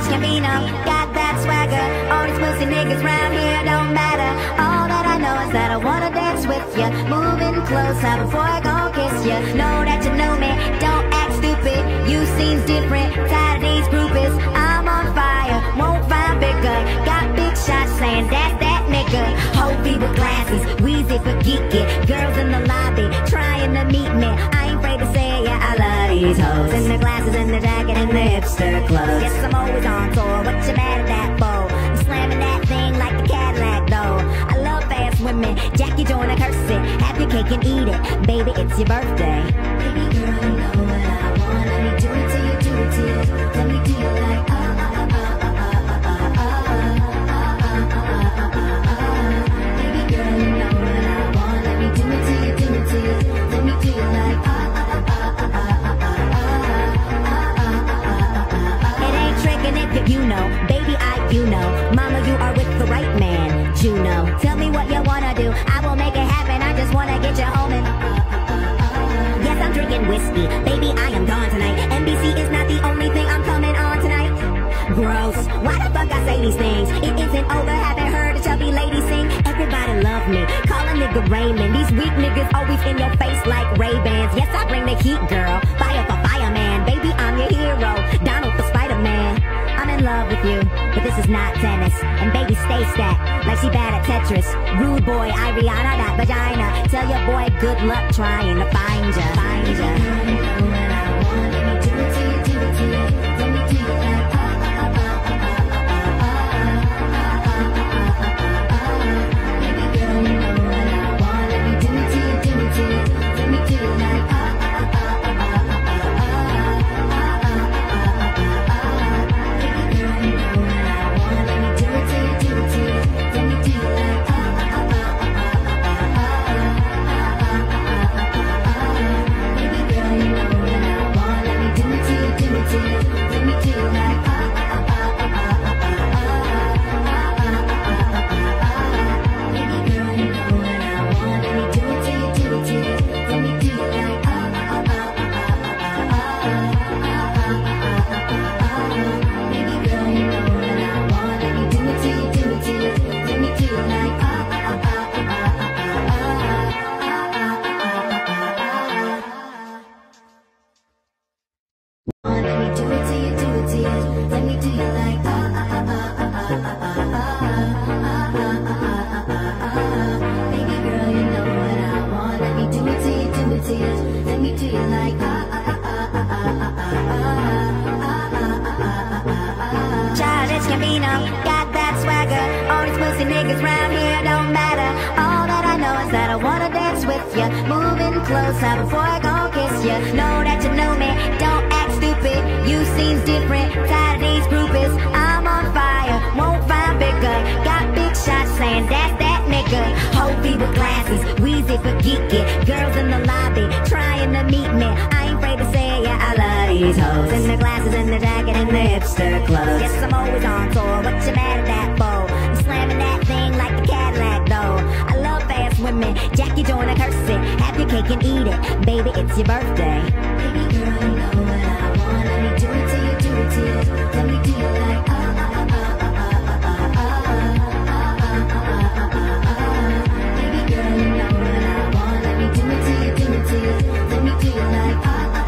Childish Gambino, got that swagger. All these pussy niggas round here don't matter. All that I know is that I wanna dance with ya. Moving closer before I gon' kiss ya. Know that you know me, don't act stupid. You seems different, tired of these groupies. I'm on fire, won't find bigger. Got big shots saying that's that nigga. Whole people glasses, Weezy for geeky. Girls in the lobby trying to meet me. I ain't afraid to say yeah, I love these hoes. In the glasses, in the jacket, and the hipster clothes. Yes, I'm always on tour, what you mad at that for? I'm slamming that thing like the Cadillac though. I love fast women, Jackie Joyner curse it. Have your cake and eat it, baby, it's your birthday. Baby girl, you know what I want. Let me do it to you, do it to you. Let me do you like Baby girl, you know what I want. Let me do it to you, do it to you. Let me do you like It ain't tricking if you know, baby, you know. Mama, you are with the right man, Juno. Tell me what you wanna do, I will make it happen. I just wanna get you home and yes, I'm drinking whiskey, baby, I am gone tonight. NBC is not the only thing I'm coming on tonight. Gross, why the fuck I say these things? It isn't over, haven't heard a chubby lady sing. Everybody love me, call a nigga Raymond. These weak niggas always in your face like Ray-Bans. Yes, I bring the heat, girl, fire for fireman. Baby, I'm your hero, Donald for Spider-Man. I'm in love with you, but this is not tennis. And baby, stay stacked like she bad at Tetris. Rude boy, Ariana, that vagina. Tell your boy good luck trying to find ya. Find ya. You know what I want. Let me do it to you, do it to you. Let me do you like Baby girl, you know what I want. Let me do it to you, do it to you. Let me do you like Childish Gambino, got that swagger. All these pussy niggas round here don't matter. All that I know is that I wanna dance with ya. Moving closer before I gon' kiss ya. Know that you know me, don't act stupid. You seems different, tired of these groupies. I'm on fire, won't find bigger. Got big shots saying that's that nigga. Whole people glasses, Weezy for geeky. Girls in the lobby trying to meet me. I ain't afraid to say yeah, I love these hoes. In the glasses, in the jacket, and the hipster clothes. Yes, I'm always on tour, what you mad at that for? I'm slamming that thing like the Cadillac though. I love fast women, Jackie Joyner curse it. Have your cake and eat it, baby, it's your birthday. Baby girl, you know what I want. Let me do it to you, do it to you. Let me do you like Baby girl, you know what I want. Let me do it to you, do it to you. Let me do you like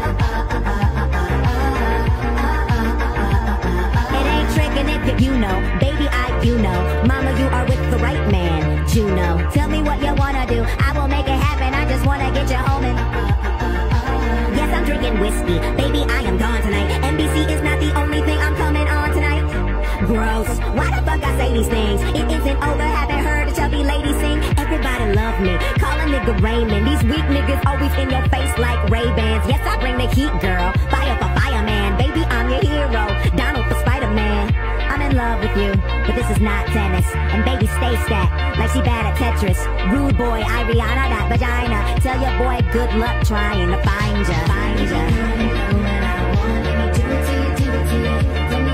It ain't tricking if you know, baby, you know. Mama, you are with the right man, Juno. Tell me what you wanna do, I will make it happen. I just wanna get you home and yes, I'm drinking whiskey, baby, I am gone tonight. NBC is not the only thing I'm coming on tonight. Gross, why the fuck I say these things? It isn't over, haven't heard a chubby lady sing. Everybody love me, call a nigga Raymond. These weak niggas always in your face like Ray-Bans. Yes, I bring the heat, girl, fire for fireman. Baby, I'm your hero, Donald for Spider-Man. I'm in love with you, but this is not tennis. And baby, stay stacked like she bad at Tetris. Rude boy, Ariana, that vagina. Tell your boy good luck trying to find ya. Find ya. You know what I want. Let me do it to you, do it to you.